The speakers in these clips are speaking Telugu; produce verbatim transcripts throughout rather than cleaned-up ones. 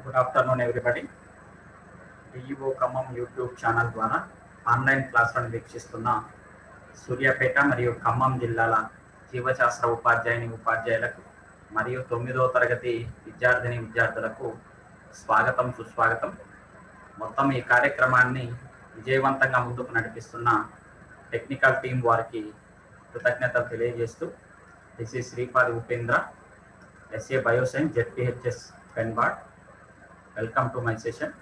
Good afternoon everybody. DEO Khammam YouTube channel ద్వారా ఆన్లైన్ క్లాసులను వీక్షిస్తున్న సూర్యాపేట మరియు ఖమ్మం జిల్లాల జీవశాస్త్ర ఉపాధ్యాయుని ఉపాధ్యాయులకు మరియు తొమ్మిదవ తరగతి విద్యార్థిని విద్యార్థులకు స్వాగతం, సుస్వాగతం. మొత్తం ఈ కార్యక్రమాన్ని విజయవంతంగా ముందుకు నడిపిస్తున్న టెక్నికల్ టీం వారికి కృతజ్ఞతలు తెలియజేస్తూ, this is Sripadi Upendra, SA bioscience, ZPHS Penbad. Welcome to my session.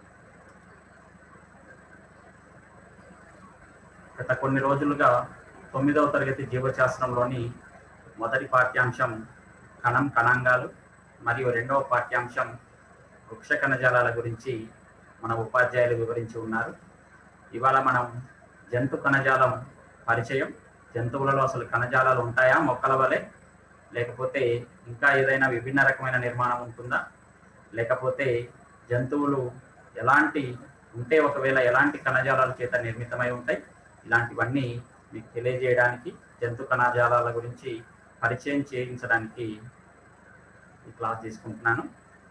గత కొన్ని రోజులుగా తొమ్మిదవ తరగతి జీవశాస్త్రంలోని మొదటి పాఠ్యాంశం కణం కణాంగాలు మరియు రెండవ పాఠ్యాంశం వృక్ష కణజాలాల గురించి మన ఉపాధ్యాయులు వివరించి ఉన్నారు. ఇవాళ మనం జంతు కణజాలం పరిచయం, జంతువులలో అసలు కణజాలాలు ఉంటాయా మొక్కల వలె, లేకపోతే ఇంకా ఏదైనా విభిన్న రకమైన నిర్మాణం ఉంటుందా, లేకపోతే జంతువులు ఎలాంటి ఉంటే ఒకవేళ ఎలాంటి కణజాలాల చేత నిర్మితమై ఉంటాయి, ఇలాంటివన్నీ మీకు తెలియజేయడానికి, జంతు కణజాలాల గురించి పరిచయం చేయించడానికి ఈ క్లాస్ తీసుకుంటున్నాను.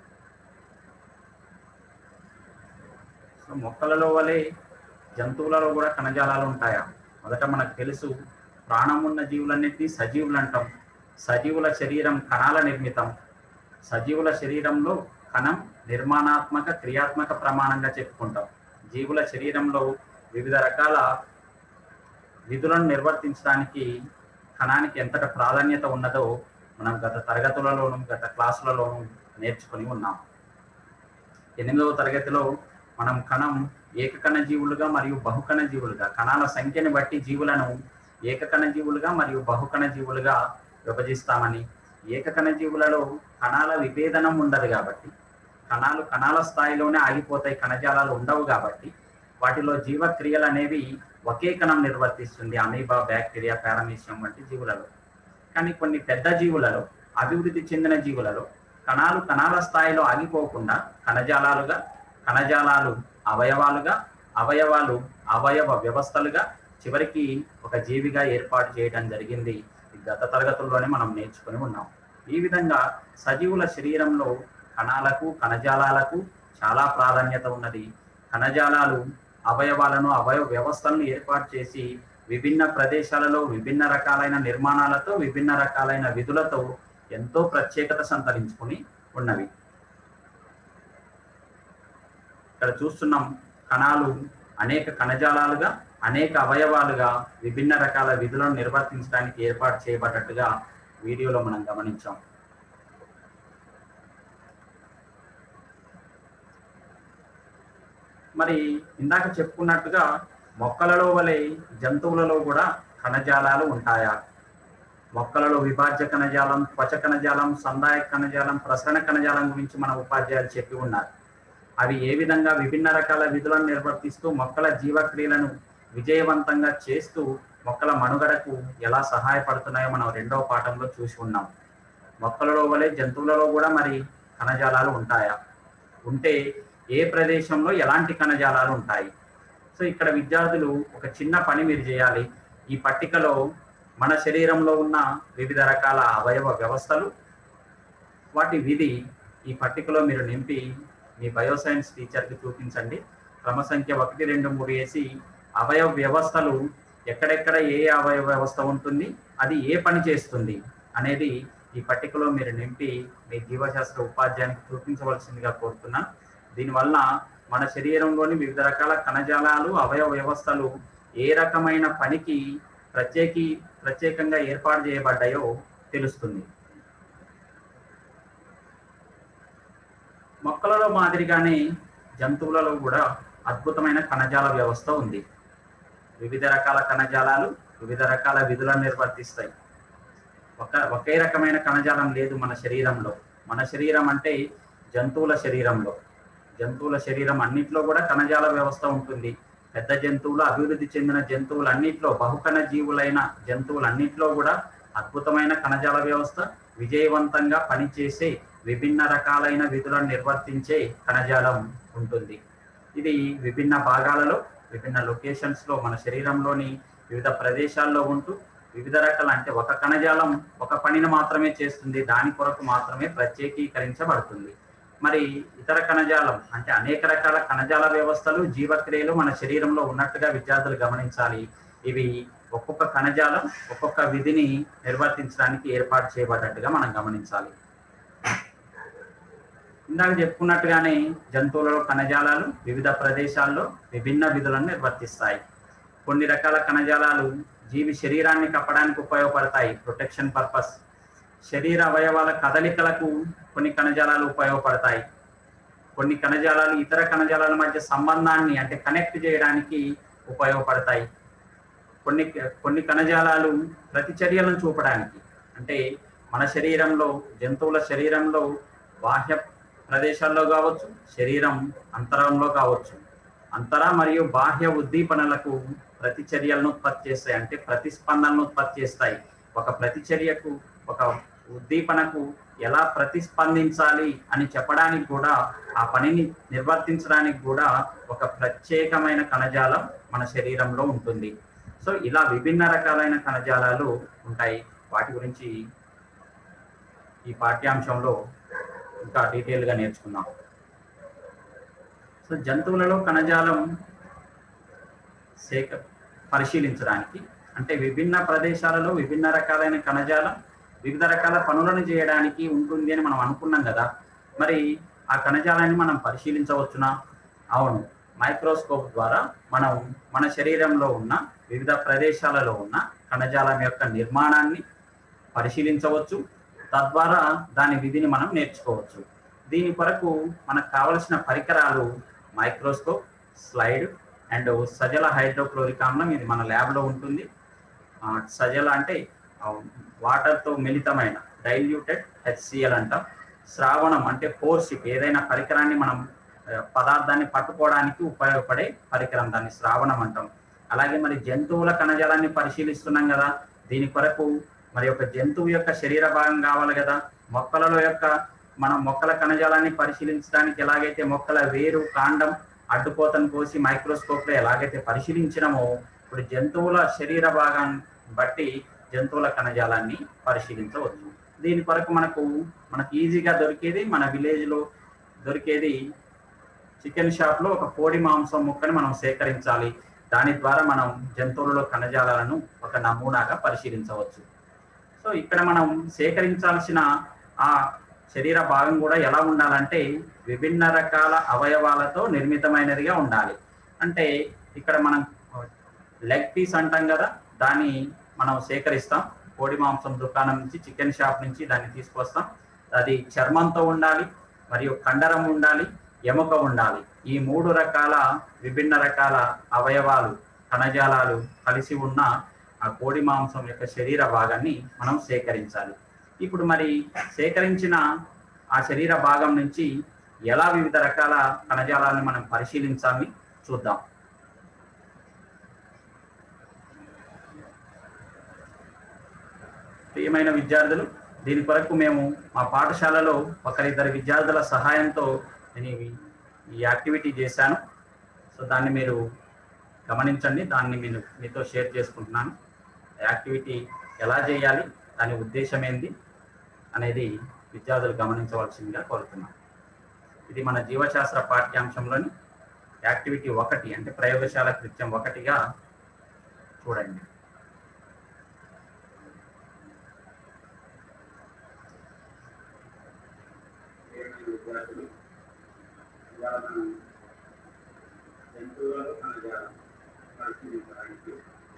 సో మొక్కలలో వలె జంతువులలో కూడా కణజాలాలు ఉంటాయా? మొదట మనకు తెలుసు, ప్రాణం ఉన్న జీవులన్నిటినీ సజీవులు అంటాం. సజీవుల శరీరం కణాల నిర్మితం. సజీవుల శరీరంలో కణం నిర్మాణాత్మక క్రియాత్మక ప్రమాణంగా చెప్పుకుంటాం. జీవుల శరీరంలో వివిధ రకాల విధులను నిర్వర్తించడానికి కణానికి ఎంతటి ప్రాధాన్యత ఉన్నదో మనం గత తరగతులలోనూ గత క్లాసులలోనూ నేర్చుకొని ఉన్నాం. ఎనిమిదవ తరగతిలో మనం కణం ఏకకణ జీవులుగా మరియు బహుకణ జీవులుగా, కణాల సంఖ్యని బట్టి జీవులను ఏకకణ జీవులుగా మరియు బహుకణ జీవులుగా విభజిస్తామని, ఏకకణ జీవులలో కణాల విభేదనం ఉండదు కాబట్టి, కణాలు కణాల స్థాయిలోనే ఆగిపోతాయి, కణజాలాలు ఉండవు కాబట్టి వాటిలో జీవక్రియలు అనేవి ఒకే కణం నిర్వర్తిస్తుంది, అమీబా, బ్యాక్టీరియా, పారామీషియం వంటి జీవులలో. కానీ కొన్ని పెద్ద జీవులలో, అభివృద్ధి చెందిన జీవులలో కణాలు కణాల స్థాయిలో ఆగిపోకుండా కణజాలాలుగా, కణజాలాలు అవయవాలుగా, అవయవాలు అవయవ వ్యవస్థలుగా, చివరికి ఒక జీవిగా ఏర్పాటు చేయడం జరిగింది. గత తరగతుల్లోనే మనం నేర్చుకుని ఉన్నాం. ఈ విధంగా సజీవుల శరీరంలో కణాలకు కణజాలాలకు చాలా ప్రాధాన్యత ఉన్నది. కణజాలాలు అవయవాలను, అవయవ వ్యవస్థలను ఏర్పాటు చేసి విభిన్న ప్రదేశాలలో విభిన్న రకాలైన నిర్మాణాలతో, విభిన్న రకాలైన విధులతో ఎంతో ప్రత్యేకత సంతరించుకుని ఉన్నవి. ఇక్కడ చూస్తున్నాం, కణాలు అనేక కణజాలాలుగా, అనేక అవయవాలుగా విభిన్న రకాల విధులను నిర్వర్తించడానికి ఏర్పాటు చేయబడ్డట్టుగా వీడియోలో మనం గమనించాం. మరి ఇందాక చెప్పుకున్నట్టుగా మొక్కలలో వలె జంతువులలో కూడా కణజాలాలు ఉంటాయా? మొక్కలలో విభాజ్య కణజాలం, త్వచ కణజాలం, సందాయక కణజాలం, ప్రసరణ కణజాలం గురించి మన ఉపాధ్యాయులు చెప్పి ఉన్నారు. అవి ఏ విధంగా విభిన్న రకాల విధులను నిర్వర్తిస్తూ మొక్కల జీవక్రియలను విజయవంతంగా చేస్తూ మొక్కల మనుగడకు ఎలా సహాయపడుతున్నాయో మనం రెండవ పాఠంలో చూసి ఉన్నాం. మొక్కలలో వలె జంతువులలో కూడా మరి కణజాలాలు ఉంటాయా? ఉంటే ఏ ప్రదేశంలో ఎలాంటి కణజాలాలు ఉంటాయి? సో ఇక్కడ విద్యార్థులు ఒక చిన్న పని మీరు చేయాలి. ఈ పట్టికలో మన శరీరంలో ఉన్న వివిధ రకాల అవయవ వ్యవస్థలు, వాటి విధి ఈ పట్టికలో మీరు నింపి మీ బయోసైన్స్ టీచర్కి చూపించండి. క్రమ సంఖ్య ఒకటి రెండు మూడు వేసి అవయవ వ్యవస్థలు ఎక్కడెక్కడ ఏ అవయవ వ్యవస్థ ఉంటుంది, అది ఏ పని చేస్తుంది అనేది ఈ పట్టికలో మీరు నింపి మీ జీవశాస్త్ర ఉపాధ్యాయునికి చూపించవలసిందిగా కోరుతున్నాను. దీనివల్ల మన శరీరంలోని వివిధ రకాల కణజాలాలు, అవయవ వ్యవస్థలు ఏ రకమైన పనికి ప్రత్యేకి ప్రత్యేకంగా ఏర్పాటు చేయబడ్డాయో తెలుస్తుంది. మొక్కలలో మాదిరిగానే జంతువులలో కూడా అద్భుతమైన కణజాల వ్యవస్థ ఉంది. వివిధ రకాల కణజాలాలు వివిధ రకాల విధులను నిర్వర్తిస్తాయి. ఒక ఒకే రకమైన కణజాలం లేదు మన శరీరంలో. మన శరీరం అంటే జంతువుల శరీరంలో, జంతువుల శరీరం అన్నింటిలో కూడా కణజాల వ్యవస్థ ఉంటుంది. పెద్ద జంతువులు, అభివృద్ధి చెందిన జంతువులు అన్నింటిలో, బహుకణ జీవులైన జంతువులన్నింటిలో కూడా అద్భుతమైన కణజాల వ్యవస్థ, విజయవంతంగా పనిచేసే విభిన్న రకాలైన విధులను నిర్వర్తించే కణజాలం ఉంటుంది. ఇది విభిన్న భాగాలలో, విభిన్న లొకేషన్స్లో మన శరీరంలోని వివిధ ప్రదేశాల్లో ఉంటూ వివిధ రకాల, అంటే ఒక కణజాలం ఒక పనిని మాత్రమే చేస్తుంది, దాని కొరకు మాత్రమే ప్రత్యేకీకరించబడుతుంది. మరి ఇతర కణజాలం అంటే అనేక రకాల కణజాల వ్యవస్థలు జీవక్రియలు మన శరీరంలో ఉన్నట్టుగా విద్యార్థులు గమనించాలి. ఇవి ఒక్కొక్క కణజాలం ఒక్కొక్క విధిని నిర్వర్తించడానికి ఏర్పాటు చేయబడ్డట్టుగా మనం గమనించాలి. ఇందాక చెప్పుకున్నట్టుగానే జంతువులలో కణజాలాలు వివిధ ప్రదేశాల్లో విభిన్న విధులను నిర్వర్తిస్తాయి. కొన్ని రకాల కణజాలాలు జీవి శరీరాన్ని కప్పడానికి ఉపయోగపడతాయి, ప్రొటెక్షన్ పర్పస్. శరీర అవయవాల కదలికలకు కొన్ని కణజాలాలు ఉపయోగపడతాయి. కొన్ని కణజాలాలు ఇతర కణజాలాల మధ్య సంబంధాన్ని అంటే కనెక్ట్ చేయడానికి ఉపయోగపడతాయి. కొన్ని కొన్ని కణజాలాలు ప్రతిచర్యలను చూపడానికి అంటే మన శరీరంలో జంతువుల శరీరంలో బాహ్య ప్రదేశాల్లో కావచ్చు, శరీరం అంతరంలో కావచ్చు, అంతర మరియు బాహ్య ఉద్దీపనలకు ప్రతిచర్యలను ఉత్పత్తి చేస్తాయి, అంటే ప్రతిస్పందనను ఉత్పత్తి చేస్తాయి. ఒక ప్రతిచర్యకు ఒక ఉద్దీపనకు ఎలా ప్రతిస్పందించాలి అని చెప్పడానికి కూడా, ఆ పనిని నిర్వర్తించడానికి కూడా ఒక ప్రత్యేకమైన కణజాలం మన శరీరంలో ఉంటుంది. సో ఇలా విభిన్న రకాలైన కణజాలాలు ఉంటాయి. వాటి గురించి ఈ పాఠ్యాంశంలో ఇంకా డీటెయిల్గా నేర్చుకుందాం. సో జంతువులలో కణజాలం సేక పరిశీలించడానికి అంటే విభిన్న ప్రదేశాలలో విభిన్న రకాలైన కణజాలం వివిధ రకాల పనులను చేయడానికి ఉంటుంది అని మనం అనుకున్నాం కదా. మరి ఆ కణజాలాన్ని మనం పరిశీలించవచ్చునా? అవును, మైక్రోస్కోప్ ద్వారా మనం మన శరీరంలో ఉన్న వివిధ ప్రదేశాలలో ఉన్న కణజాలం యొక్క నిర్మాణాన్ని పరిశీలించవచ్చు. తద్వారా దాని విధిని మనం నేర్చుకోవచ్చు. దీని కొరకు మనకు కావలసిన పరికరాలు మైక్రోస్కోప్, స్లైడ్ అండ్ సజల హైడ్రోక్లోరిక్ ఆమ్లం. ఇది మన ల్యాబ్లో ఉంటుంది. సజల అంటే వాటర్తో మిళితమైన డైల్యూటెడ్ హెచ్సిఎల్ అంటాం. శ్రావణం అంటే ఫోర్సిప్, ఏదైనా పరికరాన్ని మనం పదార్థాన్ని పట్టుకోవడానికి ఉపయోగపడే పరికరం, దాన్ని శ్రావణం అంటాం. అలాగే మరి జంతువుల కణజాలాన్ని పరిశీలిస్తున్నాం కదా, దీని కొరకు మరి ఒక జంతువు యొక్క శరీర భాగం కావాలి కదా. మొక్కలలో యొక్క మనం మొక్కల కణజాలాన్ని పరిశీలించడానికి ఎలాగైతే మొక్కల వేరు, కాండం, అడ్డుకోతను కోసి మైక్రోస్కోప్లో ఎలాగైతే పరిశీలించినామో, ఇప్పుడు జంతువుల శరీర భాగాన్ని బట్టి జంతువుల కణజాలాన్ని పరిశీలించవచ్చు. దీని కొరకు మనకు మనకు ఈజీగా దొరికేది, మన విలేజ్లో దొరికేది చికెన్ షాప్లో ఒక కోడి మాంసం ముక్కని మనం సేకరించాలి. దాని ద్వారా మనం జంతువులలో కణజాలాలను ఒక నమూనాగా పరిశీలించవచ్చు. సో ఇక్కడ మనం సేకరించాల్సిన ఆ శరీర భాగం కూడా ఎలా ఉండాలంటే విభిన్న రకాల అవయవాలతో నిర్మితమైనదిగా ఉండాలి. అంటే ఇక్కడ మనం లెగ్ పీస్ అంటాం కదా, దాన్ని మనం సేకరిస్తాం. కోడి మాంసం దుకాణం నుంచి, చికెన్ షాప్ నుంచి దాన్ని తీసుకొస్తాం. అది చర్మంతో ఉండాలి, మరియు కండరం ఉండాలి, ఎముక ఉండాలి. ఈ మూడు రకాల విభిన్న రకాల అవయవాలు, కణజాలాలు కలిసి ఉన్న ఆ కోడి మాంసం యొక్క శరీర భాగాన్ని మనం సేకరించాలి. ఇప్పుడు మరి సేకరించిన ఆ శరీర భాగం నుంచి ఎలా వివిధ రకాల కణజాలాలను మనం పరిశీలించాలని చూద్దాం. ప్రియమైన విద్యార్థులు, దీని కొరకు మేము మా పాఠశాలలో ఒకరిద్దరు విద్యార్థుల సహాయంతో నేను ఈ యాక్టివిటీ చేశాను. సో దాన్ని మీరు గమనించండి, దాన్ని నేను మీతో షేర్ చేసుకుంటున్నాను. యాక్టివిటీ ఎలా చేయాలి, దాని ఉద్దేశం ఏంది అనేది విద్యార్థులు గమనించవలసిందిగా కోరుతున్నాను. ఇది మన జీవశాస్త్ర పాఠ్యాంశంలోని యాక్టివిటీ ఒకటి, అంటే ప్రయోగశాల కృత్యం ఒకటిగా చూడండి. జంతువులలో కణజాలం పరిశీలించడానికి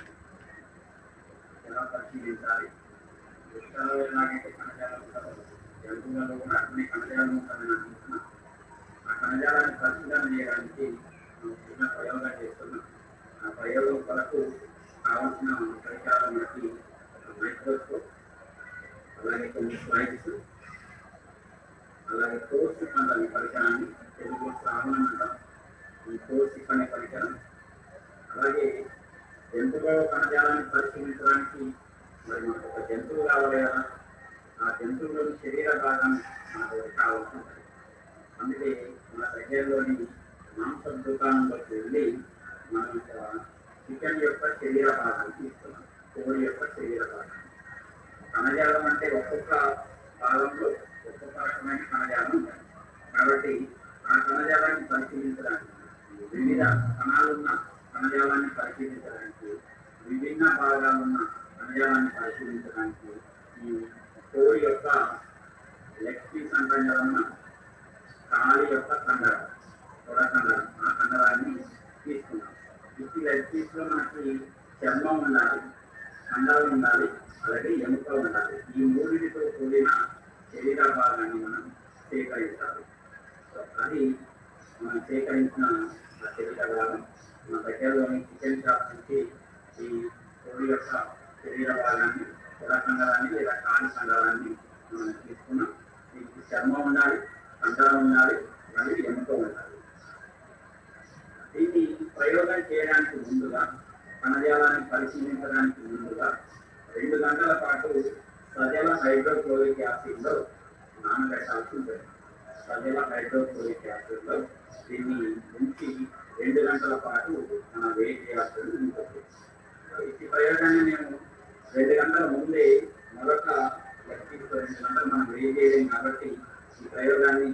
ఎలా పరిశీలించాలి, వృక్షాలలో ఎలాగైతే కణజాలం ఉంటుందో జంతువులలో కూడా అన్ని కణజాలం ఉంటుందని అనుకుంటున్నాం. ఆ కణజాలాన్ని పరిశీలన చేయడానికి చిన్న ప్రయోగం చేస్తున్నాం. ఆ ప్రయోగం కొరకు కావాల్సిన పరికరాలను బట్టి మైక్రోస్కోప్, అలాగే కొన్ని స్లైడ్స్, అలాగే కోర్సు అనే పరికరాన్ని తెలుగు శ్రావణం అంటాం. ఈ కోర్సు అనే పరికరం, అలాగే జంతువుల కణజాలాన్ని పరిశీలించడానికి మరి మనకు ఒక జంతువు కావాలి కదా, ఆ జంతువులోని శరీర భాగాన్ని మనకు కావాల్సి ఉంటుంది. అందుకే మన దగ్గరలోని మాంసం దుకాణంలోకి వెళ్ళి మనం చికెన్ యొక్క శరీర భాగాన్ని తీసుకున్నాం, కోడి యొక్క శరీర భాగాన్ని. కణజాలం అంటే ఒక్కొక్క భాగంలో ఒక్కొక్క రకమైన కణజాలం ఉంటుంది. కాబట్టి ఆ కణజాలాన్ని పరిశీలించడానికి వివిధ కణాలున్న కణజాలాన్ని పరిశీలించడానికి విభిన్న భాగాలున్న కణజాలాన్ని పరిశీలించడానికి ఈ కోడి యొక్క లెగ్ పీస్ అంటాం కదన్నా, కాలి యొక్క కండరం, తొడ కండరం, ఆ కండరాన్ని తీసుకున్నాం. ఈ లెగ్ పీస్ లో మనకి చర్మం ఉండాలి, కండరం ఉండాలి, అలాగే ఎముక ఉండాలి. ఈ మూడింటితో కూడిన శరీర భాగాన్ని మనం సేకరించాలి. అది మనం సేకరించిన శరీర భాగం మన దగ్గరలోని చికెన్ షాప్ నుంచి ఈ కోడి యొక్క శరీర భాగాన్ని, తొడ కండరాన్ని లేదా కాలి కండరాన్ని మనం తీసుకున్నాం. దీనికి చర్మం ఉండాలి, కండరం ఉండాలి, అలాగే ఎముక ఉండాలి. దీన్ని ప్రయోగం చేయడానికి ముందుగా, కణజాలాన్ని పరిశీలించడానికి ముందుగా రెండు గంటల పాటు సజల హైడ్రోక్లోరిక్ యాసిడ్లో నానబెట్టాల్సి ఉంటుంది. సజల హైడ్రోక్లోరిక్ యాసిడ్లో దీన్ని ఉంచి రెండు గంటల పాటు మనం వేడి చేయాల్సి ఉంటుంది. ఈ ప్రయోగాన్ని నేను రెండు గంటల ముందే మరొక వ్యక్తితో రెండు గంటలు మనం వేడి చేయలేం కాబట్టి ఈ ప్రయోగాన్ని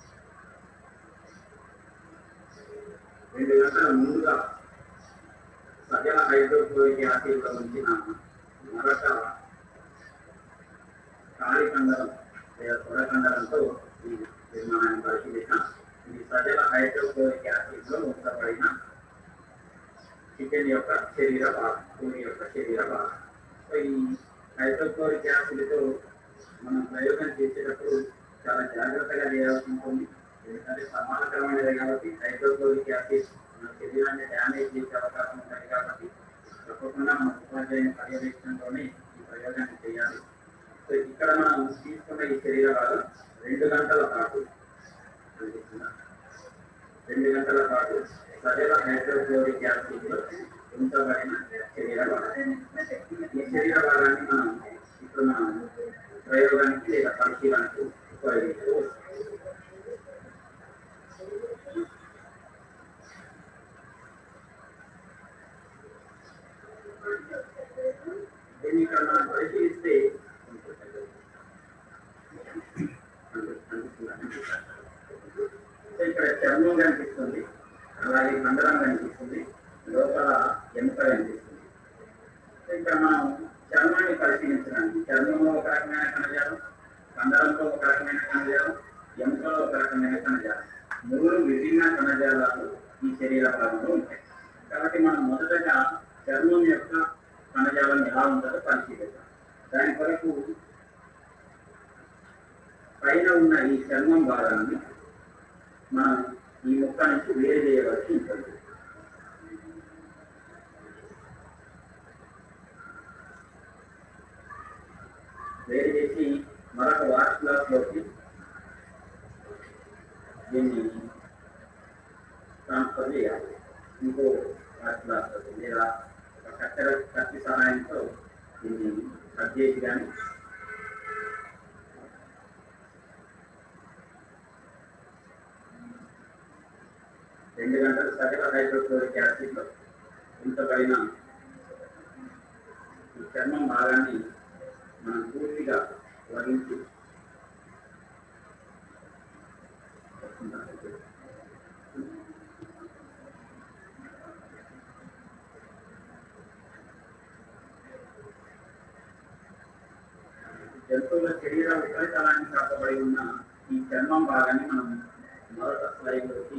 రెండు గంటల ముందుగా సజల హైడ్రోక్లోరిక్ యాసిడ్లో ఉంచిన మరొక కాలి కండరం లేదా తొడ కండరంతో ఈ నిర్మాణాన్ని పరిశీలించాం. ఇది సజల హైడ్రోక్లోరిక్ యాసిడ్లో ఉంచబడిన చికెన్ యొక్క శరీర భాగం, కోడి యొక్క శరీర భాగం. సో ఈ హైడ్రోక్లోరిక్ యాసిడ్తో మనం ప్రయోగం చేసేటప్పుడు చాలా జాగ్రత్తగా చేయాల్సి ఉంటుంది. ఎందుకంటే సమానకరమైనది కాబట్టి హైడ్రోక్లోరిక్ యాసిడ్ మన శరీరాన్ని డ్యామేజ్ చేసే అవకాశం ఉంటుంది. కాబట్టి తప్పకుండా మన ఉపాధ్యాయుని పర్యవేక్షణలోనే ఈ ప్రయోగాన్ని చేయాలి. సో ఇక్కడ మనం తీసుకున్న ఈ శరీర భాగం రెండు గంటల పాటు రెండు గంటల పాటు సజల హైడ్రోక్లోరిక్ యాసిడ్లో ఉంచబడిన శరీర భాగం. ఈ శరీర భాగాన్ని మనం ఇప్పుడు మనం ప్రయోగానికి లేదా పరిశీలనకు ఉపయోగించుకోవచ్చు. దీన్ని ఇక్కడ మనం పరిశీలిస్తే ఇక్కడ చర్మం కనిపిస్తుంది, అలాగే కండరం కనిపిస్తుంది, లోపల ఎముక కనిపిస్తుంది. ఇక్కడ మనం చర్మాన్ని పరిశీలించడానికి చర్మంలో ఒక రకమైన కణజాలం, కండరంలో ఒక రకమైన కణజాలం, ఎముకలో ఒక రకమైన కణజాలం, మూడు విభిన్న కణజాలాలు ఈ శరీర భాగంలో ఉంటాయి. కాబట్టి మనం మొదటగా చర్మం యొక్క కణజాలం ఎలా ఉంటుందో పరిశీలిద్దాం. దాని కొరకు పైన ఉన్న ఈ చర్మం భాగాన్ని మనం ఈ ముక్క నుంచి వేరు చేయవలసి ఉంటుంది. వేరు చేసి మరొక వాష్ గ్లాస్ లోకి దీన్ని ట్రాన్స్ఫర్ చేయాలి. ఇంకో వాష్ గ్లాస్ లోకి లేదా ఒక కత్తెర కత్తి సహాయంతో దీన్ని కట్ చేసి కానీ రెండు గంటలు సజల హైడ్రోక్లోరిక్ యాసిడ్లో ఉంచబడిన ఈ చర్మం భాగాన్ని మనం పూర్తిగా వరించి జంతువుల శరీర ఉపరితలాన్ని కాపబడి ఉన్న ఈ చర్మం భాగాన్ని మనం మరొక స్లైడ్లోకి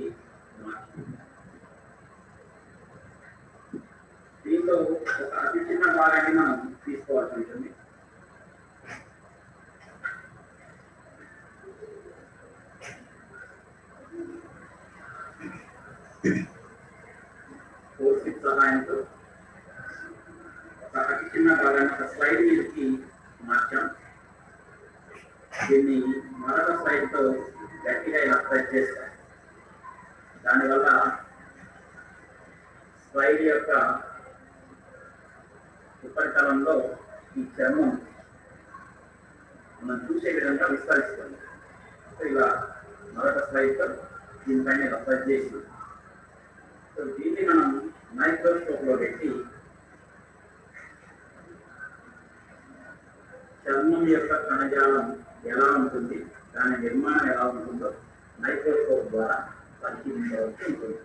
దీంతో ఒక అతి చిన్న భాగాన్ని మనం తీసుకోవాల్సి ఉంటుంది. ఫోర్సిప్ సహాయంతో ఒక అతి చిన్న భాగాన్ని ఒక స్లైడ్ మీదకి మార్చాం. దీన్ని మరొక స్లైడ్తో గట్టిగా ఇలా ప్రెస్ చేస్తాం. దానివల్ల స్లైడ్ యొక్క ఉపరితలంలో ఈ చర్మం మనం చూసే విధంగా విస్తరిస్తుంది. ఇలా మరొక స్లైడ్తో దీనిపైన ఇలా ప్రెస్ చేసి సో దీన్ని మనం మైక్రోస్కోప్లో పెట్టి చర్మం యొక్క కణజాలం ఎలా ఉంటుంది, దాని నిర్మాణం ఎలా ఉంటుందో మైక్రోస్కోప్ ద్వారా పరిశీలించవలసి ఉంటుంది.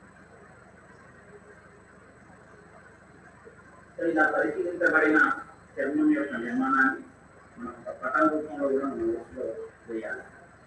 సో ఇలా పరిశీలించబడిన చర్మం యొక్క నిర్మాణాన్ని మనం ఒక పటం రూపంలో కూడా నోట్స్లో చేయాలి.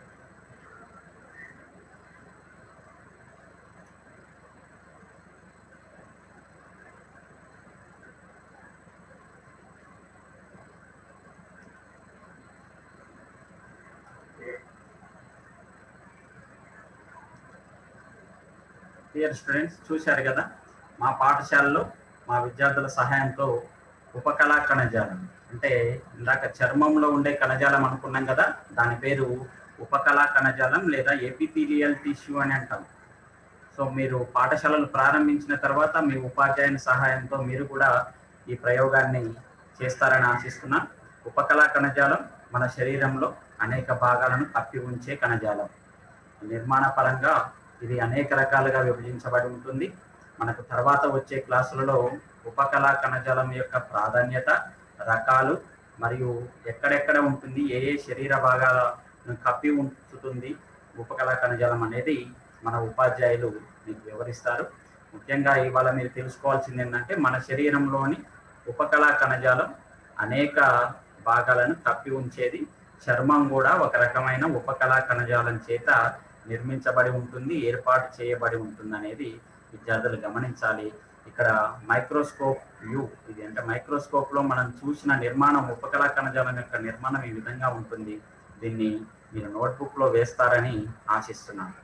డియర్ స్టూడెంట్స్, చూశారు కదా మా పాఠశాలలో మా విద్యార్థుల సహాయంతో ఉపకళా కణజాలం అంటే ఇందాక చర్మంలో ఉండే కణజాలం అనుకున్నాం కదా, దాని పేరు ఉపకళా కణజాలం లేదా ఎపిథీలియల్ టిష్యూ అని అంటాం. సో మీరు పాఠశాలలు ప్రారంభించిన తర్వాత మీ ఉపాధ్యాయుని సహాయంతో మీరు కూడా ఈ ప్రయోగాన్ని చేస్తారని ఆశిస్తున్నా. ఉపకళా కణజాలం మన శరీరంలో అనేక భాగాలను కప్పి ఉంచే కణజాలం. నిర్మాణ పరంగా ఇది అనేక రకాలుగా విభజించబడి ఉంటుంది. మనకు తర్వాత వచ్చే క్లాసులలో ఉపకళా కణజాలం యొక్క ప్రాధాన్యత, రకాలు మరియు ఎక్కడెక్కడ ఉంటుంది, ఏ ఏ శరీర భాగాలను కప్పి ఉంచుతుంది ఉపకళా కణజాలం అనేది మన ఉపాధ్యాయులు మీకు వివరిస్తారు. ముఖ్యంగా ఇవాళ మీరు తెలుసుకోవాల్సింది ఏంటంటే మన శరీరంలోని ఉపకళా కణజాలం అనేక భాగాలను కప్పి ఉంచేది. చర్మం కూడా ఒక రకమైన ఉపకళా కణజాలం చేత నిర్మించబడి ఉంటుంది, ఏర్పాటు చేయబడి ఉంటుంది అనేది విద్యార్థులు గమనించాలి. ఇక్కడ మైక్రోస్కోప్ వ్యూ ఇది అంటే మైక్రోస్కోప్ లో మనం చూసిన నిర్మాణం, ఉపకళా కణజాలం యొక్క నిర్మాణం ఈ విధంగా ఉంటుంది. దీన్ని మీరు నోట్బుక్ లో వేస్తారని ఆశిస్తున్నాను.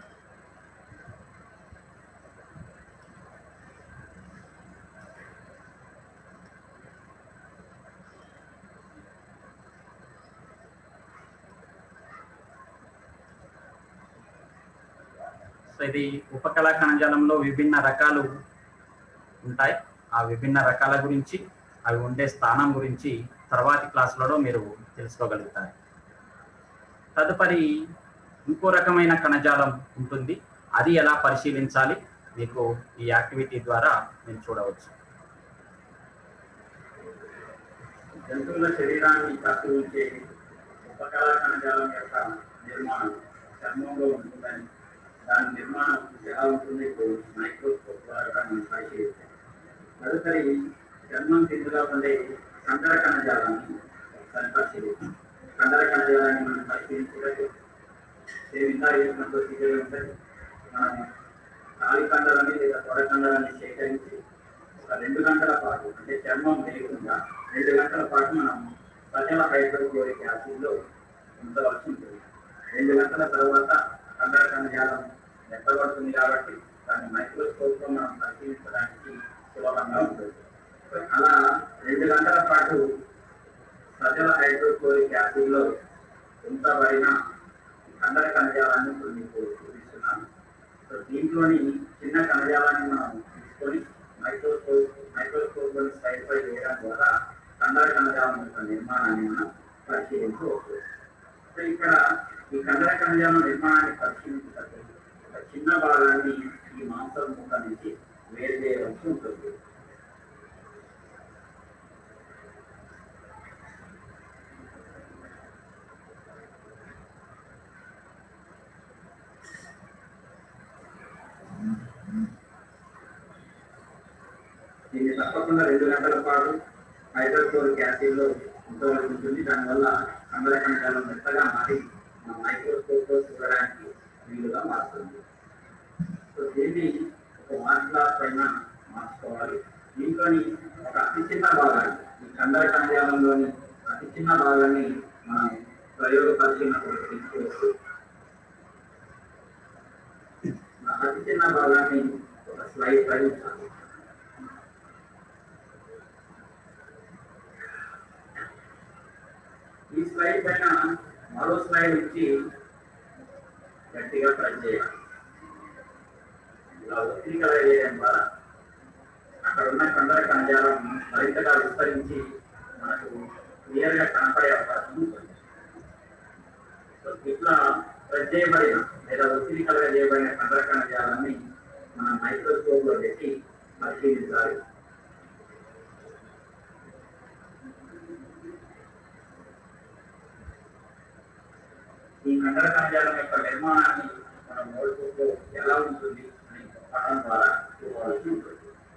సో ఇది ఉపకళా కణజాలంలో విభిన్న రకాలు ఉంటాయి. ఆ విభిన్న రకాల గురించి, అవి ఉండే స్థానం గురించి తర్వాతి క్లాసులలో మీరు తెలుసుకోగలుగుతారు. తదుపరి ఇంకో రకమైన కణజాలం ఉంటుంది. అది ఎలా పరిశీలించాలి మీకు ఈ యాక్టివిటీ ద్వారా మీరు చూడవచ్చు. జంతువుల శరీరాన్ని కప్పి ఉంచే ఉపకళా కణజాలం యొక్క నిర్మాణం చర్మంలో ఉంటుందని, దాని నిర్మాణం ఎలా ఉంటుంది మైక్రోస్కోప్ ద్వారా మనం పరిశీలిస్తాం. తదుపరి చర్మం కిందగా ఉండే కండర కణజాలాన్ని ఒకసారి పరిశీలిస్తాం. కండర కణజాలాన్ని మనం పరిశీలించవచ్చు. ఇందా చేసిన ప్రొసీజర్ ఉంటుంది. మనం కాలి కండరాన్ని లేదా తొడ కండరాన్ని సేకరించి ఒక రెండు గంటల పాటు అంటే చర్మం లేకుండా రెండు గంటల పాటు మనం సజల హైడ్రోక్లోరిక్ యాసిడ్లో ఉంచవలసి ఉంటుంది. రెండు గంటల తర్వాత కండర కణజాలం మెత్తబడుతుంది కాబట్టి దాన్ని మైక్రోస్కోప్ లో మనం పరిశీలించడానికి సులభంగా ఉంటుంది. అలా రెండు గంటల పాటు సజల హైడ్రోక్లోరిక్ యాసిడ్ లో ఉంచబడిన కండర కణజాలాన్ని మీకు చూపిస్తున్నాను. సో దీంట్లోని చిన్న కణజాలాన్ని మనం తీసుకొని మైక్రోస్కోప్ మైక్రోస్కోప్ లోని స్లైడ్ పై వేయడం ద్వారా కండర కణజాలం యొక్క నిర్మాణాన్ని మనం పరిశీలించవచ్చు. సో ఇక్కడ ఈ కండర కణజాలం నిర్మాణాన్ని పరిశీలించడానికి ఒక చిన్న భాగాన్ని ఈ మాంసం ముక్క నుంచి వేరు చేయవలసి ఉంటుంది. దీన్ని తప్పకుండా రెండు గంటల పాటు హైడ్రోక్లోరిక్ యాసిడ్ లో ఉంచవలసి ఉంటుంది. దానివల్ల కండర కణజాలం మెత్తగా మారి మన మైక్రోస్కోప్ లో చూడడానికి వీలుగా మారుతుంది. సో దీన్ని ఒక మార్క్ గ్లాస్ పైన మార్చుకోవాలి. దీంట్లోని ఒక అతి చిన్న భాగాన్ని, ఈ కండర కణజాలంలోని అతి చిన్న భాగాన్ని మనం ప్రయోగ పరిశీలనప్పుడు తీసుకోవచ్చు. అతి చిన్న భాగాన్ని ఒక స్లైడ్ పై ఉంచాలి. ఈ స్లైడ్ పైన మరో స్లైడ్ ఇచ్చి గట్టిగా ప్రెస్ చేయాలి. ఇలా ఒత్తిడి కలగజేయడం ద్వారా అక్కడ ఉన్న కండర కణజాలం మరింతగా విస్తరించి మనకు క్లియర్ గా కనపడే అవకాశం ఉంటుంది. సో ఇట్లా ప్రెస్ చేయబడిన లేదా ఒత్తిడి కలగజేయబడిన కండర కణజాలాన్ని మనం మైక్రోస్కోప్ లో పెట్టి పరిశీలించాలి. ఈ కండర కణజాలం యొక్క నిర్మాణాన్ని నోట్బుక్ లో ఎలా ఉంటుంది అని పఠనం ద్వారా చూడవలసి ఉంటుంది.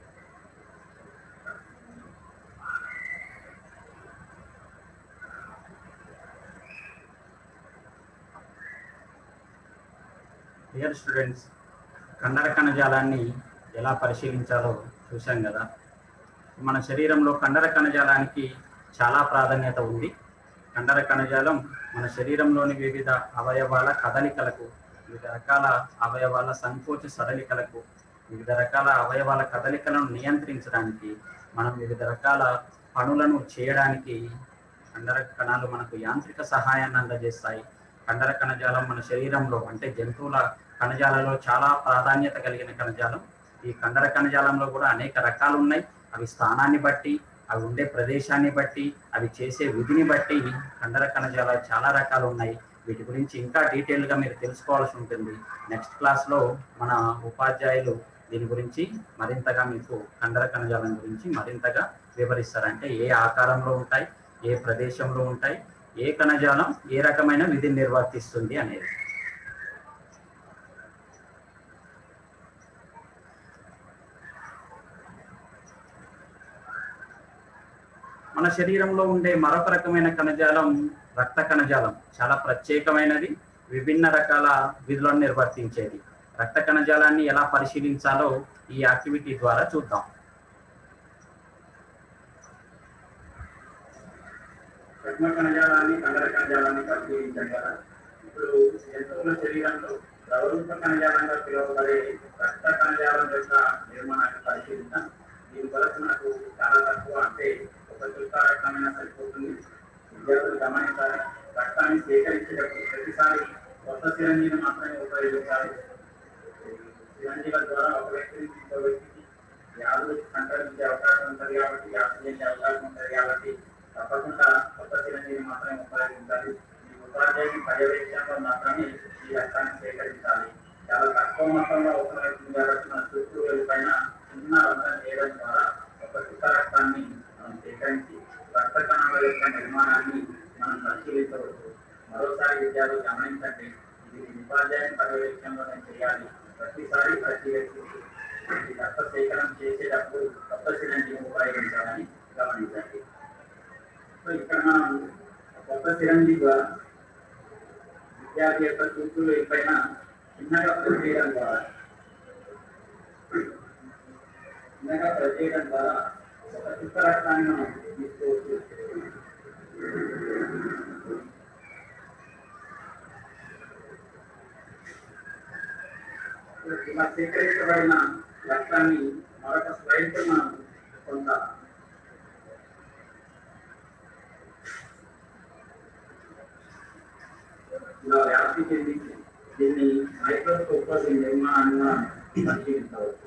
డియర్ స్టూడెంట్స్, కండర కణజాలాన్ని ఎలా పరిశీలించాలో చూసాం కదా. మన శరీరంలో కండర కణజాలానికి చాలా ప్రాధాన్యత ఉంది. కండర కణజాలం మన శరీరంలోని వివిధ అవయవాల కదలికలకు, వివిధ రకాల అవయవాల సంకోచ సడలికలకు, వివిధ రకాల అవయవాల కదలికలను నియంత్రించడానికి, మనం వివిధ రకాల పనులను చేయడానికి కండర కణాలు మనకు యాంత్రిక సహాయాన్ని అందజేస్తాయి. కండర కణజాలం మన శరీరంలో అంటే జంతువుల కణజాలలో చాలా ప్రాధాన్యత కలిగిన కణజాలం. ఈ కండర కణజాలంలో కూడా అనేక రకాలు ఉన్నాయి. అవి స్థానాన్ని బట్టి, అవి ఉండే ప్రదేశాన్ని బట్టి, అవి చేసే విధిని బట్టి కండర కణజాలాలు చాలా రకాలు ఉన్నాయి. వీటి గురించి ఇంకా డీటెయిల్గా మీరు తెలుసుకోవాల్సి ఉంటుంది. నెక్స్ట్ క్లాస్లో మన ఉపాధ్యాయులు దీని గురించి మరింతగా మీకు కండర కణజాలం గురించి మరింతగా వివరిస్తారు. అంటే ఏ ఆకారంలో ఉంటాయి, ఏ ప్రదేశంలో ఉంటాయి, ఏ కణజాలం ఏ రకమైన విధిని నిర్వర్తిస్తుంది అనేది. మన శరీరంలో ఉండే మరొక రకమైన కణజాలం రక్త కణజాలం. చాలా ప్రత్యేకమైనది, విభిన్న రకాల విధులను నిర్వర్తించేది. రక్త కణజాలాన్ని ఎలా పరిశీలించాలో ఈ యాక్టివిటీ ద్వారా చూద్దాం. రక్త కణజాలాన్ని కండర కణజాలాన్ని పరిశీలించడం ద్వారా ఇప్పుడు జంతువుల శరీరంలో ద్రవరూప కణజాలంగా పిలువబడే రక్త కణజాలం యొక్క నిర్మాణాన్ని పరిశీలిద్దాం. దీని కొరకు మనకు చాలా తక్కువ అంటే ఒక చుక్క రక్తమైన సరిపోతుంది. విద్యార్థులు గమనించాలి, రక్తాన్ని సేకరించేటప్పుడు ప్రతిసారి కొత్త సిరంజీని మాత్రమే ఉపయోగించాలి. సిరంజీల ద్వారా ఒక వ్యక్తి నుంచి ఇంకో వ్యక్తికి వ్యాధులు సంక్రమించే అవకాశం ఉంటుంది కాబట్టి, వ్యాధి చేసే అవకాశం ఉంటుంది కాబట్టి తప్పకుండా కొత్త సిరంజీని మాత్రమే ఉపయోగించాలి. ఈ ఉపాధ్యాయుని పర్యవేక్షణలో మాత్రమే ఈ రక్తాన్ని సేకరించాలి. చాలా తక్కువ మొత్తంలో అవసరమవుతుంది కాబట్టి మన చుట్టూ పైన చిన్న రంధ్రం చేయడం ద్వారా ఒక చుక్క రక్తాన్ని మనం సేకరించి రక్త కణాల యొక్క నిర్మాణాన్ని మనం పరిశీలించవచ్చు. మరోసారి విద్యార్థులు గమనించండి, ఇది ఉపాధ్యాయుని పర్యవేక్షణలోనే చేయాలి. ప్రతిసారి ప్రతి వ్యక్తికి రక్త సేకరణ చేసేటప్పుడు కొత్త సిరంజిని ఉపయోగించాలని గమనించండి. సో ఇక్కడ మనం కొత్త సిరంజి ద్వారా విద్యార్థి యొక్క చుట్టూ పైన చిన్నగా ప్రెస్ చేయడం ద్వారా చిన్నగా ప్రెస్ చేయడం ద్వారా ఒక చుక్క రక్తాన్ని మనం తీసుకోవచ్చు. ఇలా సేకరించబడిన రక్తాన్ని మరొక స్లైడ్ మనం కొంత ఇలా వ్యాప్తి చెందించి దీన్ని మైక్రోస్కోప్ లో దీని నిర్మాణంగా పరిశీలించవచ్చు.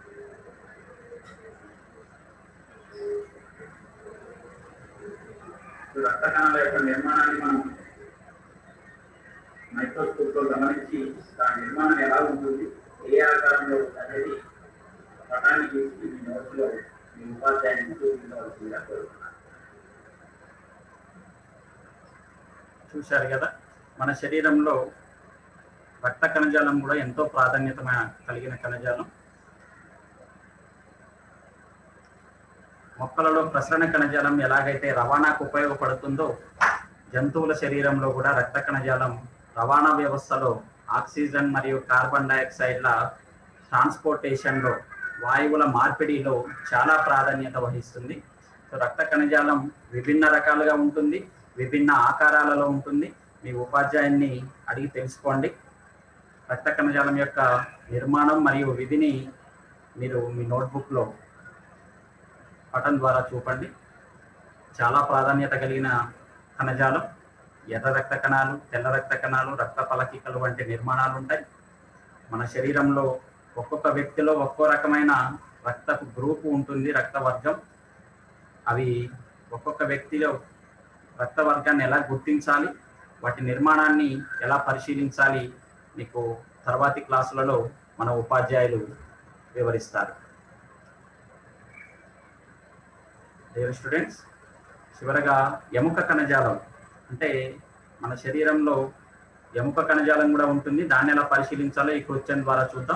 రక్త కణాల యొక్క నిర్మాణాన్ని మనం మైక్రోస్కోప్ లో గమనించి దాని నిర్మాణం ఎలా ఉంటుంది, ఏ ఆకారంలో అనేది పటాన్ని తీసి మీ నోట్స్ లో మీ ఉపాధ్యాయునికి చూపించవలసిందిగా కోరుతున్నాను. చూశారు కదా, మన శరీరంలో రక్త కణజాలం కూడా ఎంతో ప్రాధాన్యత కలిగిన కణజాలం. మొక్కలలో ప్రసరణ కణజాలం ఎలాగైతే రవాణాకు ఉపయోగపడుతుందో, జంతువుల శరీరంలో కూడా రక్త కణజాలం రవాణా వ్యవస్థలో ఆక్సిజన్ మరియు కార్బన్ డైఆక్సైడ్ల ట్రాన్స్పోర్టేషన్లో, వాయువుల మార్పిడిలో చాలా ప్రాధాన్యత వహిస్తుంది. సో రక్త కణజాలం విభిన్న రకాలుగా ఉంటుంది, విభిన్న ఆకారాలలో ఉంటుంది. మీ ఉపాధ్యాయున్ని అడిగి తెలుసుకోండి. రక్త కణజాలం యొక్క నిర్మాణం మరియు విధిని మీరు మీ నోట్బుక్లో పటం ద్వారా చూపండి. చాలా ప్రాధాన్యత కలిగిన కణజాలం. ఎర్ర రక్త కణాలు, తెల్ల రక్త కణాలు, రక్త ఫలకికలు వంటి నిర్మాణాలు ఉంటాయి. మన శరీరంలో ఒక్కొక్క వ్యక్తిలో ఒక్కో రకమైన రక్తపు గ్రూపు ఉంటుంది, రక్త వర్గం. అవి ఒక్కొక్క వ్యక్తిలో రక్త వర్గాన్ని ఎలా గుర్తించాలి, వాటి నిర్మాణాన్ని ఎలా పరిశీలించాలి మీకు తర్వాతి క్లాసులలో మన ఉపాధ్యాయులు వివరిస్తారు. డియర్ స్టూడెంట్స్, చివరగా ఎముక కణజాలం అంటే మన శరీరంలో ఎముక కణజాలం కూడా ఉంటుంది. దాన్ని ఎలా పరిశీలించాలో ఈ క్వశ్చన్ ద్వారా చూద్దాం.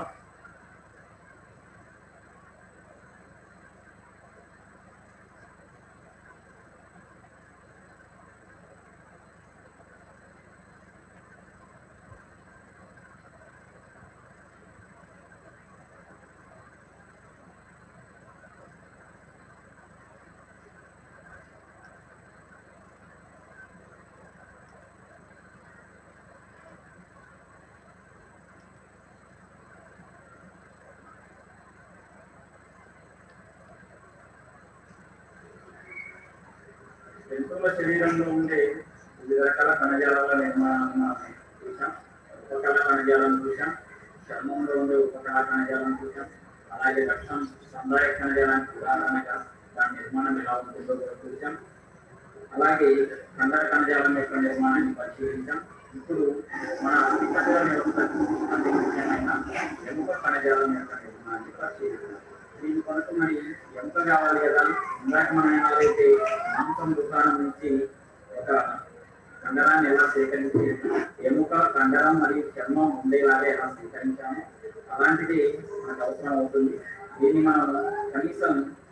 జంతువుల శరీరంలో ఉండే వివిధ రకాల కణజాలాల నిర్మాణాలను చూసాం. ఉపకణ కణజాలను చూసాం, చర్మంలో ఉండే ఉపకణ కణజాలను చూసాం, అలాగే రక్తం సందాయ కణజాలానికి ఉదాహరణగా దాని నిర్మాణం ఎలా ఉంటుందో చూసాం. అలాగే కండర కణజాలం యొక్క నిర్మాణాన్ని పరిశీలించాం. ఇప్పుడు మన అస్థిపంజరం యొక్క అతి ముఖ్యమైన ఎముక కణజాలం యొక్క నిర్మాణాన్ని పరిశీలించాం. దీని కొరకు మరి ఎముక కావాలి కదా. ఇందాక మనం ఏదైతే మాంసం దుకాణం నుంచి ఒక కండరాన్ని ఎలా సేకరించి ఎముక కండరం మరియు చర్మం ఉండేలాగా ఎలా సేకరించాము, అలాంటిది మనకు అవసరం అవుతుంది. దీన్ని మనం కనీసం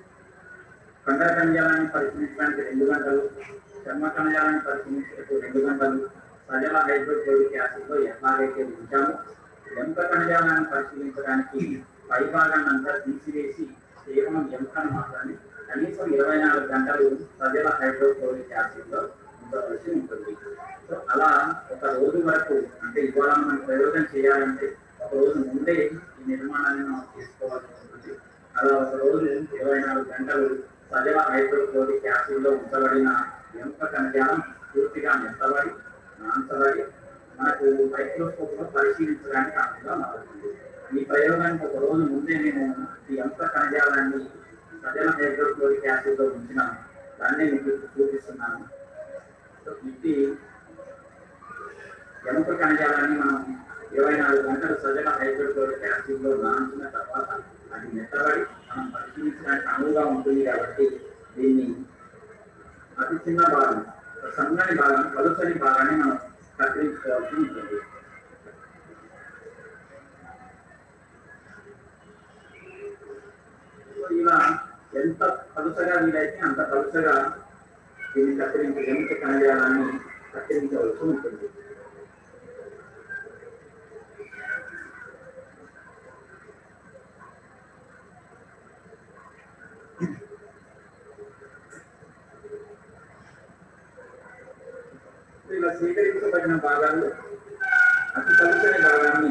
కండర కణజాలాన్ని పరిశీలించడానికి రెండు గంటలు, చర్మ కణజాలాన్ని పరిశీలించడానికి రెండు గంటలు సజల హైడ్రోక్లోరిక్ యాసిడ్లో ఎట్లాగైతే ఉంచాము, ఎముక కణజాలాన్ని పరిశీలించడానికి పై భాగాన్ని అంతా తీసివేసి కేవలం ఎముకను మాత్రమే కనీసం ఇరవై నాలుగు గంటలు సజల హైడ్రోక్లోరిక్ యాసిడ్లో ఉంచవలసి ఉంటుంది. సో అలా ఒక రోజు వరకు, అంటే ఇవాళ మనం ప్రయోగం చేయాలంటే ఒక రోజు ముందే ఈ నిర్మాణాన్ని మనం తీసుకోవాల్సి ఉంటుంది. అలా ఒక రోజు ఇరవై నాలుగు గంటలు సజల హైడ్రోక్లోరిక్ యాసిడ్లో ఉంచబడిన ఎముక కణజాలం పూర్తిగా మెత్తబడి నాంచబడి మనకు మైక్రోస్కోప్ లో పరిశీలించడానికి అనువుగా మారుతుంది. ఈ ప్రయోగానికి ఒక రోజు ముందే నేను ఈ ఎముక కణజాలాన్ని సజల హైడ్రోక్లోరిక్ యాసిడ్ లో ఉంచిన దాన్ని మీకు చూపిస్తున్నాను. సో ఇది ఎముక కణజాలాన్ని మనం ఇరవై నాలుగు గంటలు సజల హైడ్రోక్లోరిక్ యాసిడ్ లో నానించిన తర్వాత అది మెత్తబడి మనం పరిశీలించడానికి అనువుగా ఉంటుంది. కాబట్టి దీన్ని అతి చిన్న భాగం, సన్నని భాగం, పలుచని భాగాన్ని మనం కత్తిరించుకోవాల్సి ఉంటుంది. ఇలా ఎంత పలుచగా వీలైతే అంత పలుచగా దీన్ని కత్తిరించి ఎముక కణజాలాన్ని కత్తిరించవలసి ఉంటుంది. ఇలా సేకరించబడిన భాగాలు అతి పలుచని భాగాన్ని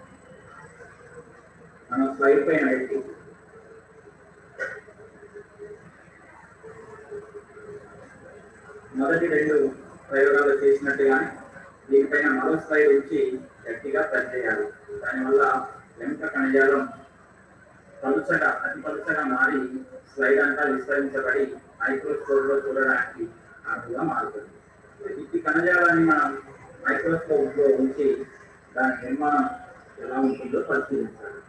మనం స్లైడ్ పైన పెట్టి మొదటి రెండు ప్రయోగాలు చేసినట్టుగానే దీనిపైన మరో స్లైడ్ ఉంచి గట్టిగా ప్రెస్ చేయాలి. దానివల్ల ఎముక కణజాలం పలుచగా అతి పలుచగా మారి స్లైడ్ అంతా విస్తరించబడి మైక్రోస్కోప్ లో చూడడానికి అనువుగా మారుతుంది. ఈ కణజాలాన్ని మనం మైక్రోస్కోప్ లో ఉంచి దాని నిర్మాణం ఎలా ఉంటుందో పరిశీలించాలి.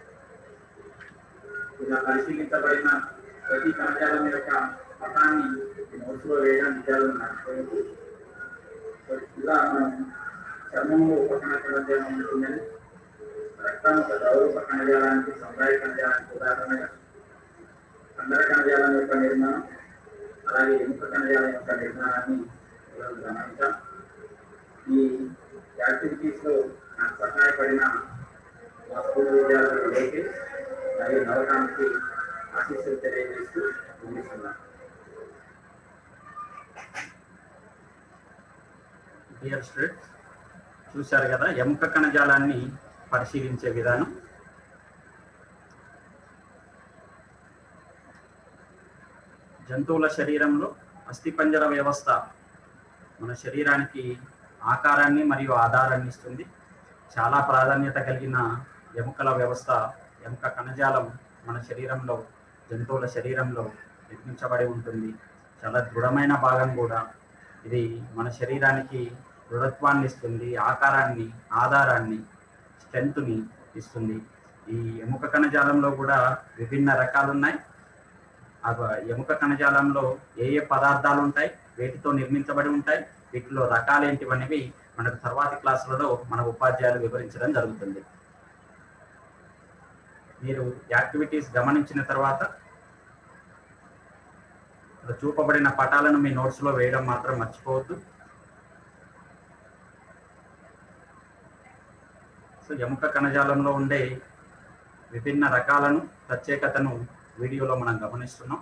ఇలా పరిశీలించబడిన ప్రతి కణజాలం యొక్క పటాన్ని నోట్స్ లో వేయడం విద్యార్థులు నడుచుకోవచ్చు. ఇలా మనం చర్మంలో ఉపకణ కణజాలం ఉంటుందని, రక్తం ఒక ద్రవ కణజాలానికి సందాయ కణజాలానికి ఉదాహరణగా, కండర కణజాలం యొక్క నిర్మాణం అలాగే ఎముక కణజాలం యొక్క నిర్మాణాన్ని గమనించాం. ఈ యాక్టివిటీస్ లో నాకు సహాయపడిన మా స్కూల్ విద్యార్థులు అయితే మరియు నవకానికి ఆశీస్సులు తెలియజేస్తూ ముగిస్తున్నాను. డియర్ స్టూడెంట్స్, చూశారు కదా ఎముక కణజాలాన్ని పరిశీలించే విధానం. జంతువుల శరీరంలో అస్థిపంజర వ్యవస్థ మన శరీరానికి ఆకారాన్ని మరియు ఆధారాన్ని ఇస్తుంది. చాలా ప్రాధాన్యత కలిగిన ఎముకల వ్యవస్థ, ఎముక కణజాలం మన శరీరంలో, జంతువుల శరీరంలో నిర్మించబడి ఉంటుంది. చాలా దృఢమైన భాగం కూడా. ఇది మన శరీరానికి దృఢత్వాన్ని ఇస్తుంది, ఆకారాన్ని, ఆధారాన్ని, స్ట్రెంత్ని ఇస్తుంది. ఈ ఎముక కణజాలంలో కూడా విభిన్న రకాలు ఉన్నాయి. ఆ ఎముక కణజాలంలో ఏ ఏ పదార్థాలు ఉంటాయి, వేటితో నిర్మించబడి ఉంటాయి, వీటిలో రకాలు ఏంటివనేవి మనకు తర్వాతి క్లాసులలో మన ఉపాధ్యాయులు వివరించడం జరుగుతుంది. మీరు యాక్టివిటీస్ గమనించిన తర్వాత చూపబడిన పటాలను మీ నోట్స్లో వేయడం మాత్రం మర్చిపోవద్దు. సో ఎముక కణజాలంలో ఉండే విభిన్న రకాలను, ప్రత్యేకతను వీడియోలో మనం గమనిస్తున్నాం.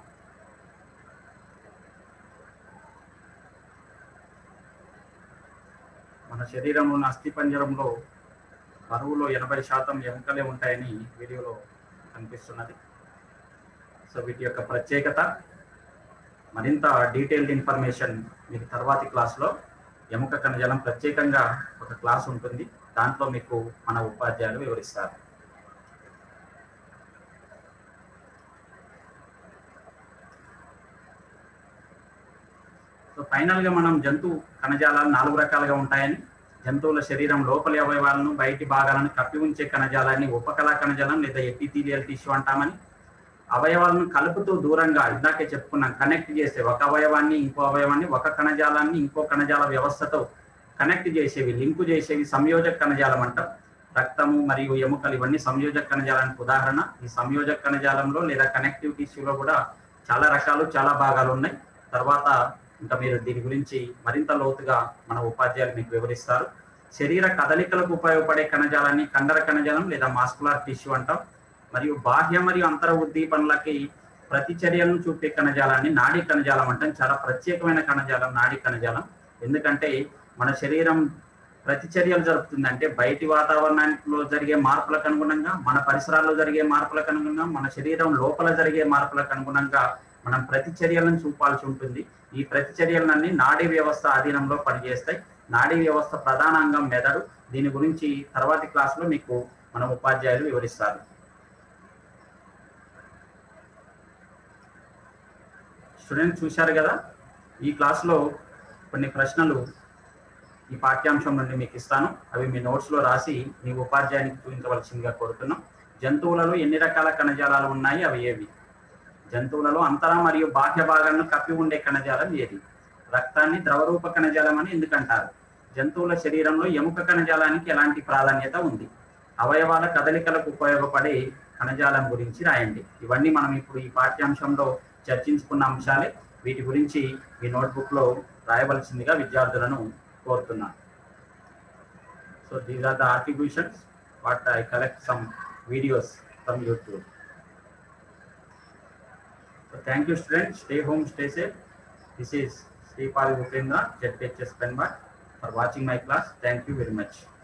మన శరీరంలోని అస్థిపంజరంలో బరువులో ఎనభై శాతం ఎముకలే ఉంటాయని వీడియోలో కనిపిస్తున్నది. సో వీటి యొక్క ప్రత్యేకత, మరింత డీటెయిల్డ్ ఇన్ఫర్మేషన్ మీకు తర్వాతి క్లాస్లో ఎముక కణజాలం ప్రత్యేకంగా ఒక క్లాస్ ఉంటుంది. దాంట్లో మీకు మన ఉపాధ్యాయులు వివరిస్తారు. సో ఫైనల్గా మనం జంతు కణజాలాలు నాలుగు రకాలుగా ఉంటాయని, జంతువుల శరీరం లోపలి అవయవాలను, బయటి భాగాలను కప్పి ఉంచే కణజాలాన్ని ఉపకళా కణజాలం లేదా ఎపిథీలియల్ టిష్యూ అంటామని, అవయవాలను కలుపుతూ దూరంగా ఇందాకే చెప్పుకున్నాం కనెక్ట్ చేసే ఒక అవయవాన్ని ఇంకో అవయవాన్ని, ఒక కణజాలాన్ని ఇంకో కణజాల వ్యవస్థతో కనెక్ట్ చేసేవి, లింకు చేసేవి సంయోజక కణజాలం అంటాం. రక్తము మరియు ఎముకలు ఇవన్నీ సంయోజక కణజాలానికి ఉదాహరణ. ఈ సంయోజక కణజాలంలో లేదా కనెక్టివ్ టిష్యూలో కూడా చాలా రకాలు, చాలా భాగాలు ఉన్నాయి. తర్వాత ఇంకా మీరు దీని గురించి మరింత లోతుగా మన ఉపాధ్యాయులు మీకు వివరిస్తారు. శరీర కదలికలకు ఉపయోగపడే కణజాలాన్ని కండర కణజాలం లేదా మాస్కులర్ టిష్యూ అంటాం. మరియు బాహ్య మరియు అంతర ఉద్దీపనలకి ప్రతిచర్యలను చూపే కణజాలాన్ని నాడీ కణజాలం అంటాం. చాలా ప్రత్యేకమైన కణజాలం నాడీ కణజాలం. ఎందుకంటే మన శరీరం ప్రతిచర్యలు జరుపుతుంది. అంటే బయటి వాతావరణంలో జరిగే మార్పులకు అనుగుణంగా, మన పరిసరాల్లో జరిగే మార్పులకు అనుగుణంగా, మన శరీరం లోపల జరిగే మార్పులకు అనుగుణంగా మనం ప్రతిచర్యలను చూపాల్సి ఉంటుంది. ఈ ప్రతిచర్యలన్నీ నాడీ వ్యవస్థ అధీనంలో పనిచేస్తాయి. నాడీ వ్యవస్థ ప్రధాన అంగం మెదడు. దీని గురించి తర్వాతి క్లాసులో మీకు మన ఉపాధ్యాయులు వివరిస్తారు. స్టూడెంట్స్ చూశారు కదా, ఈ క్లాస్లో కొన్ని ప్రశ్నలు ఈ పాఠ్యాంశం నుండి మీకు ఇస్తాను. అవి మీ నోట్స్లో రాసి మీ ఉపాధ్యాయునికి చూపించవలసిందిగా కోరుతున్నాం. జంతువులలో ఎన్ని రకాల కణజాలాలు ఉన్నాయి, అవి ఏవి? జంతువులలో అంతర మరియు బాహ్య భాగాలను కప్పి ఉండే కణజాలం ఏది? రక్తాన్ని ద్రవరూప కణజాలం అని ఎందుకంటారు? జంతువుల శరీరంలో ఎముక కణజాలానికి ఎలాంటి ప్రాధాన్యత ఉంది? అవయవాల కదలికలకు ఉపయోగపడే కణజాలం గురించి రాయండి. ఇవన్నీ మనం ఇప్పుడు ఈ పాఠ్యాంశంలో చర్చించుకున్న అంశాలే. వీటి గురించి మీ నోట్బుక్లో రాయవలసిందిగా విద్యార్థులను కోరుతున్నాను. So these are the attributions what I collect some videos from YouTube. So thank you students. Stay home, stay safe. This is Sri Pali Upendra, Z P H S Penbat, for watching my class. Thank you very much.